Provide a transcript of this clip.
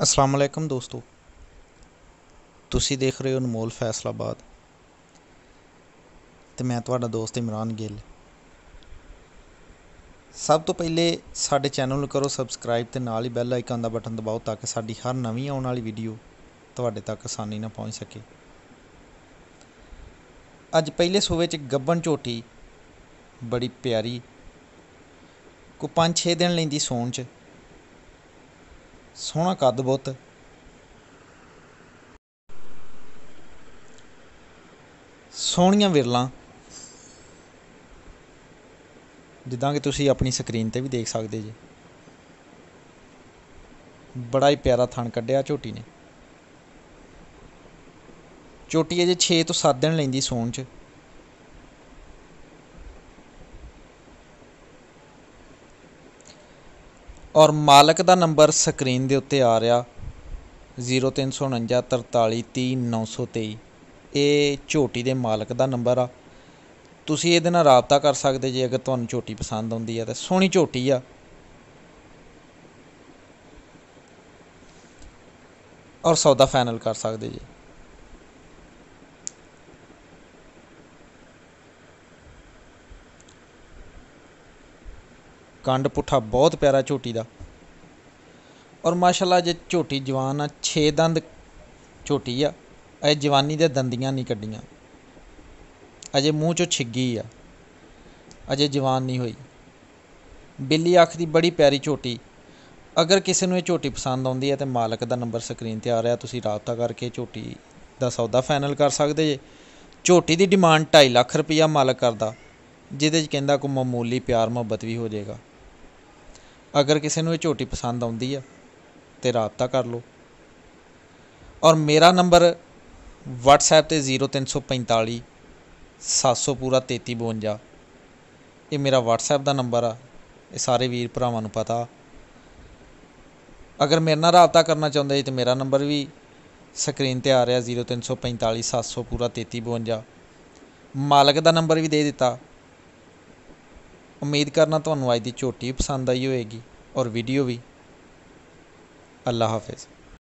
अस्सलाम वालेकुम दोस्तों, तुसी देख रहे हो अनमोल फैसलाबाद तो मैं तुहाडा दोस्त इमरान गिल। सब तो पहले साडे चैनल नूं करो सबसक्राइब ते नाल ही बैल आइकन दा बटन दबाओ ताकि साडी हर नवीं आउण वाली वीडियो तुहाडे तक आसानी नाल पहुँच सके। अज पहले सूबे च गब्बन झोटी बड़ी प्यारी को 5-6 दिन लैंदी सौण च, सोहना कद बुत, सोहणियां विरलां जिद्दां कि तुसीं अपनी स्क्रीन ते भी देख सकदे जे। बड़ा ही प्यारा थण कड्ढिया झोटी ने। झोटी अजे 6 ਤੋਂ 7 दिन लैंदी सौण च। और मालक का नंबर स्क्रीन के उत्ते आ रहा 0349 43 30 923। ये झोटी के मालक का नंबर आ। तुसीं इहदे नाल राबता कर सकते जे अगर तुहानूं झोटी पसंद आउंदी है तो। सोहनी झोटी आ और सौदा फाइनल कर सकते जे। कंड पुट्ठा बहुत प्यारा झोटी का। और माशाअल्लाह जे झोटी जवान आ, 6 दंद झोटी आ। अजे जवानी दे दंदियां नहीं कड्डियां, अजे मूँह चों छिग्गी आ, अजे जवान नहीं हुई। बिल्ली अख की बड़ी प्यारी झोटी। अगर किसी नूं ये झोटी पसंद आउंदी है तो मालक का नंबर स्क्रीन ते आ रहा, तुसीं राबता करके झोटी का सौदा फाइनल कर सकते जे। झोटी की डिमांड 2.5 लाख रुपया मालक करदा, जिहदे च कहंदा कोई मामूली प्यार मुहब्बत भी हो जाएगा। अगर किसी नूं ये झोटी पसंद आउंदी है तो राबता कर लो। और मेरा नंबर WhatsApp ते 0345 700 पूरा 3352। ये मेरा WhatsApp का नंबर आ, ये सारे वीर भरावां नूं पता। अगर मेरे नाल राबता करना चाहुंदे तो मेरा नंबर भी स्क्रीन ते आ रहा 0345 700 पूरा 3352। मालक का नंबर भी दे दिता। उम्मीद करना तुहानूं अज दी झोटी भी पसंद आई होएगी और वीडियो भी। अल्लाह हाफिज़।